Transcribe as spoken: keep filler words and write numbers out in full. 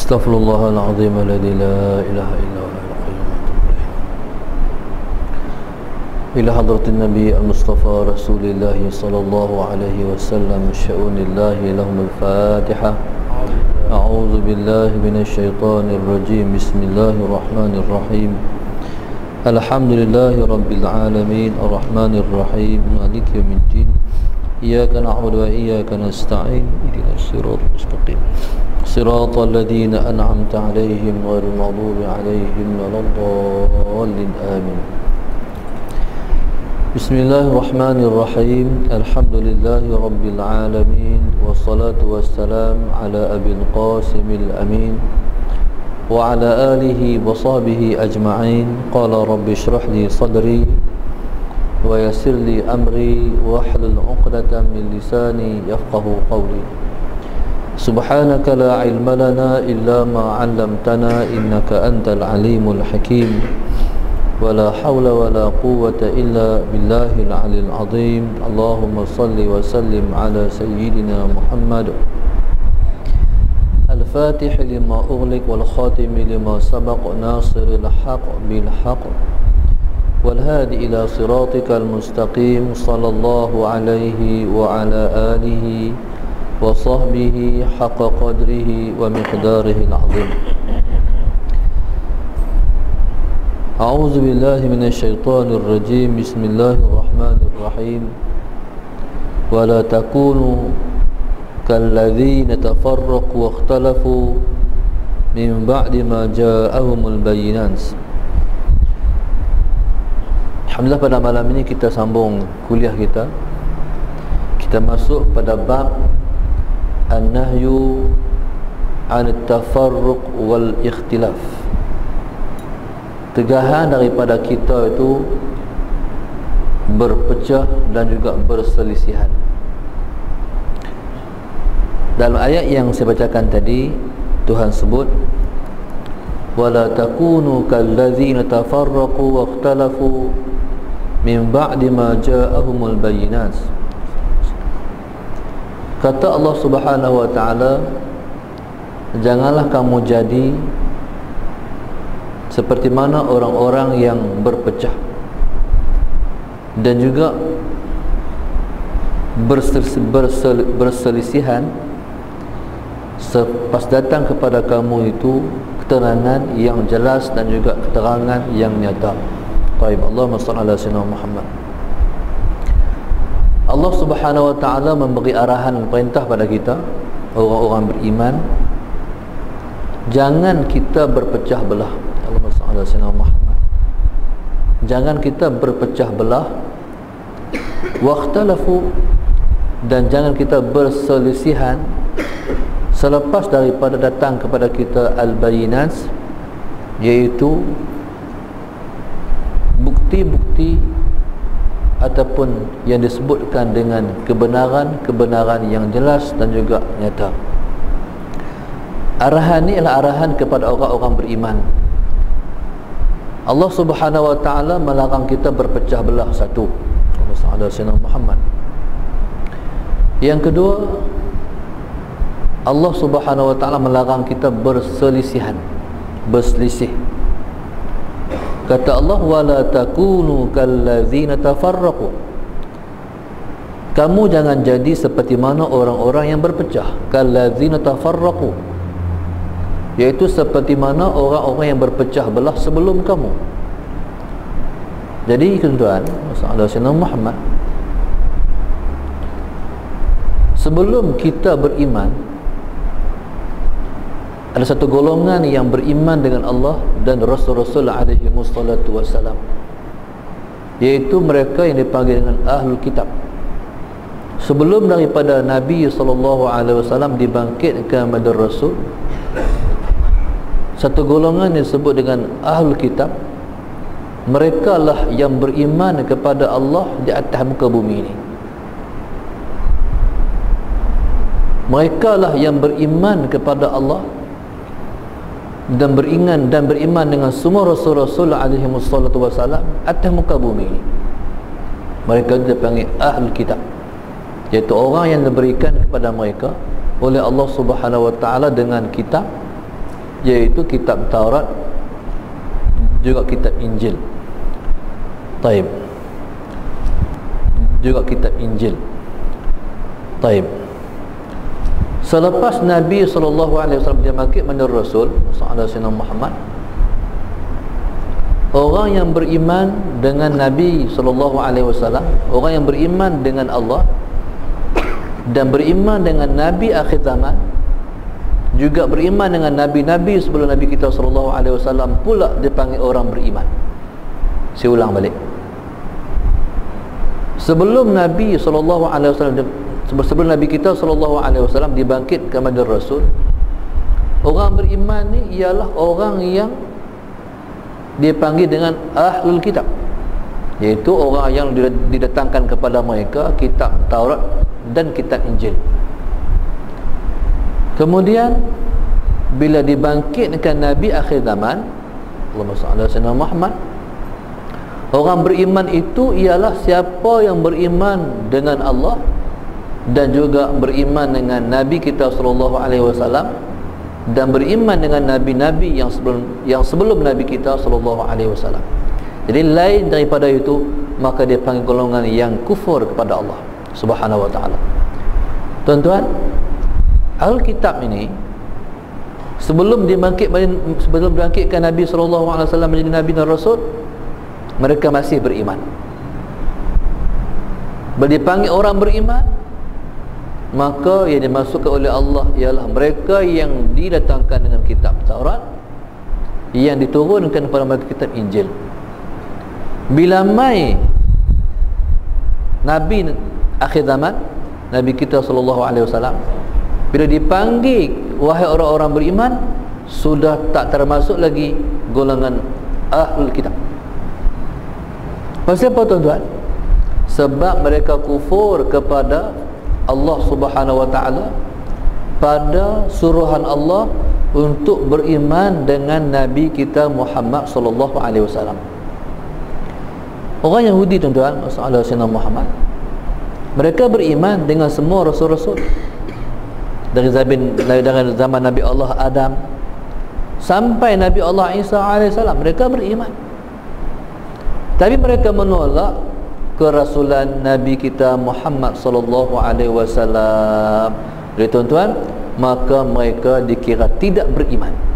Astaghfirullahaladzim alladzi la ilaha illa huwa al-qayyum. Ila hadratin Nabi al-Mustafa Rasulillah sallallahu alaihi wasallam sya'unillahi lahumul Fatiha. A'udzu billahi minasy syaithanir rajim. Bismillahirrahmanirrahim. Alhamdulillahi rabbil alamin arrahmanir rahim maliki yaumiddin. Iyyaka na'budu wa iyyaka nasta'in ihdinas siratal mustaqim. Siratal ladzina an'amta 'alaihim ghairil maghdubi 'alaihim waladdallin. Amin. Bismillahirrahmanirrahim. Alhamdulillahi rabbil alamin wassalatu wassalam ala abil qasimil amin wa ala alihi wa sahbihi ajma'in. Qala rabbi shrah li sadri wa yassir li amri wahlul 'uqdatam min lisani yafqahu qawli. Subhanaka la ilma lana illa ma 'allamtana innaka antal alimul hakim. Wala hawla wala quwwata illa billahil 'alil 'azim. Allahumma salli wa sallim ala sayyidina Muhammad al-fatih lima ughliq wal khatim lima sabaq nasiril haqq bil haqq wal hadi ila siratikal mustaqim. Sallallahu alaihi wa ala alihi wa sahbihi haqqa qadrihi wa miqdarihi al-'azim. A'udzu billahi minasy syaithanir rajim. Bismillahir rahmanir rahim. Wa la takunu kalladzina tafarraqu wa ikhtalafu min ba'di ma ja'ahumul bayyinat. Alhamdulillah, pada malam ini kita sambung kuliah kita. Kita masuk pada bab an-nahyu 'an at-tafarruq wal ikhtilaf. Tegahan daripada kita itu berpecah dan juga berselisihan. Dalam ayat yang saya bacakan tadi, Tuhan sebut wala takunu kalladzina tafarraqu wa ikhtalafu min ba'di ma ja'ahumul bayyinat. Kata Allah Subhanahu wa taala, janganlah kamu jadi seperti mana orang-orang yang berpecah dan juga berselisihan selepas datang kepada kamu itu keterangan yang jelas dan juga keterangan yang nyata. Baik, Allahumma shalli ala sayyidina Muhammad. Allah Subhanahu wa taala memberi arahan perintah pada kita orang-orang beriman, jangan kita berpecah belah. Allahumma shalli ala sayyidina Muhammad. Jangan kita berpecah belah. Waqtalafu, dan jangan kita berselisihan selepas daripada datang kepada kita al-bayyinat, iaitu bukti-bukti ataupun yang disebutkan dengan kebenaran-kebenaran yang jelas dan juga nyata. Arahan ini adalah arahan kepada orang-orang beriman. Allah Subhanahu wa taala melarang kita berpecah belah, satu. Allahumma salli ala Muhammad. Yang kedua, Allah Subhanahu wa taala melarang kita berselisihan, berselisih. Kata Allah, wala takunu kalladzina tafarraqu. Kamu jangan jadi seperti mana orang-orang yang berpecah. Kalladzina tafarraqu, iaitu seperti mana orang-orang yang berpecah belah sebelum kamu. Jadi tuan-tuan, Rasulullah Muhammad, sebelum kita beriman, ada satu golongan yang beriman dengan Allah dan Rasul-Rasul alaihi wassalatu wassalam, iaitu mereka yang dipanggil dengan Ahlul Kitab. Sebelum daripada Nabi sallallahu alaihi wasallam dibangkitkan menjadi Rasul, satu golongan yang disebut dengan Ahlul Kitab, mereka lah yang beriman kepada Allah di atas muka bumi ini. Mereka lah yang beriman kepada Allah dan beriman dan beriman dengan semua Rasul-Rasul alaihi wassalatu wassalam atas muka bumi ini. Mereka dipanggil Ahlul Kitab, iaitu orang yang diberikan kepada mereka oleh Allah Subhanahu wa taala dengan kitab yaitu kitab Taurat juga kitab Injil. Taib. Juga kitab Injil. Taib. Selepas Nabi sallallahu alaihi wasallam diangkat menjadi Rasul sallallahu alaihi Muhammad, orang yang beriman dengan Nabi sallallahu alaihi wasallam, orang yang beriman dengan Allah dan beriman dengan Nabi akhir zaman, juga beriman dengan nabi-nabi sebelum Nabi kita sallallahu alaihi wasallam pula dipanggil orang beriman. Saya ulang balik. Sebelum Nabi sallallahu alaihi wasallam, sebelum Nabi kita sallallahu alaihi wasallam dibangkitkan menjadi Rasul, orang beriman ni ialah orang yang dipanggil dengan Ahlul Kitab, iaitu orang yang didatangkan kepada mereka kitab Taurat dan kitab Injil. Kemudian bila dibangkitkan Nabi akhir zaman, Allahumma shalli ala sayyidina Muhammad, orang beriman itu ialah siapa yang beriman dengan Allah dan juga beriman dengan Nabi kita sallallahu alaihi wasallam dan beriman dengan nabi-nabi yang sebelum yang sebelum Nabi kita sallallahu alaihi wasallam. Jadi lain daripada itu, maka dia panggil golongan yang kufur kepada Allah Subhanahu wa taala. Tuan-tuan, Alkitab ini sebelum dibangkit sebelum dibangkitkan Nabi sallallahu alaihi wasallam menjadi nabi dan rasul, mereka masih beriman. Bila dipanggil orang beriman, maka yang dimasukkan oleh Allah ialah mereka yang didatangkan dengan kitab Taurat, yang diturunkan kepada mereka kitab Injil. Bila mai Nabi akhir zaman, Nabi kita sallallahu alaihi wasallam, bila dipanggil wahai orang-orang beriman, sudah tak termasuk lagi golongan Ahlul Kitab. Pasal apa, tuan-tuan? Sebab mereka kufur kepada Allah Subhanahu wa taala pada suruhan Allah untuk beriman dengan Nabi kita Muhammad sallallahu alaihi wasallam. Orang Yahudi, tuan-tuan, sallallahu alaihi wasallam Muhammad, mereka beriman dengan semua rasul-rasul dari zaman dari zaman Nabi Allah Adam sampai Nabi Allah Isa alaihissalam, mereka beriman. Tapi mereka menolak kerasulan Nabi kita Muhammad sallallahu alaihi wasallam. Jadi tuan-tuan, maka mereka dikira tidak beriman.